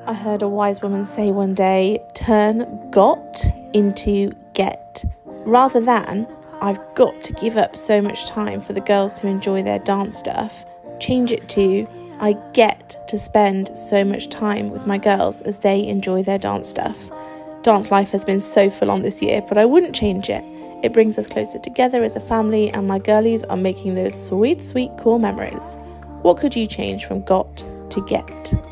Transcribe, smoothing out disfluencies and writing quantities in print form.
I heard a wise woman say one day, turn got into get. Rather than, I've got to give up so much time for the girls to enjoy their dance stuff, change it to, I get to spend so much time with my girls as they enjoy their dance stuff. Dance life has been so full on this year, but I wouldn't change it. It brings us closer together as a family, and my girlies are making those sweet, sweet core memories. What could you change from got to get?